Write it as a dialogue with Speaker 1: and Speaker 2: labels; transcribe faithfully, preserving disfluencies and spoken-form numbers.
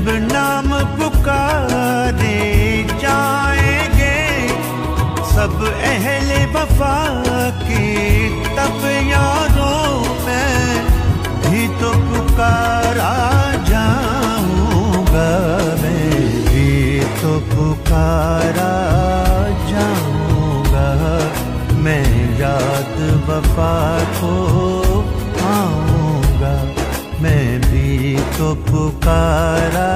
Speaker 1: नाम पुकारे जाएंगे सब अहले वफा के, तब यारों मैं भी तो पुकारा जाऊंगा, मैं भी तो पुकारा जाऊंगा, मैं याद वफा को आऊंगा, मैं भी तो पुकारा